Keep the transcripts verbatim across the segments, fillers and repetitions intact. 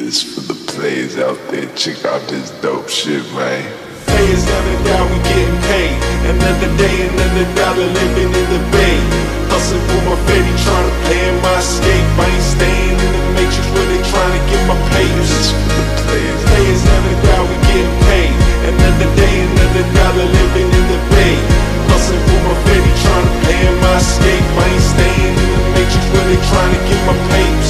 This for the players out there, check out this dope shit, man. Players never die, we getting paid. Another day, another dollar, living in the bay. Hustling for my fetty, trying to plan my escape. I ain't staying in the matrix where they trying to get my papers. This for the players. Players never die, we getting paid. Another day, another dollar, living in the bay. Hustling for my fetty, trying to plan my escape. I ain't staying in the matrix where they trying to get my papers.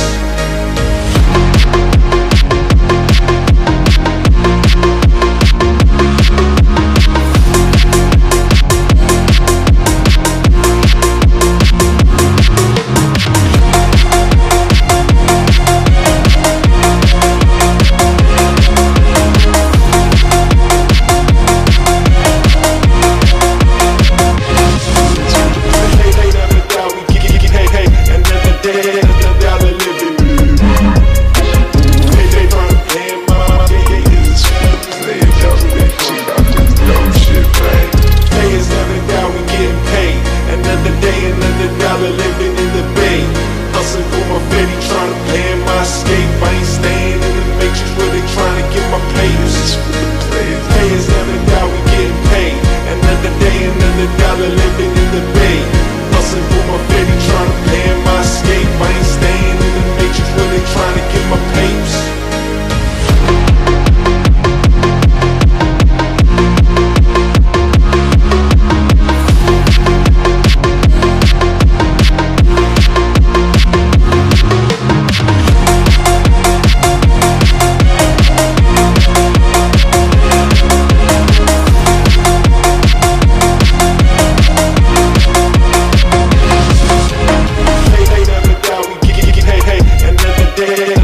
Yeah.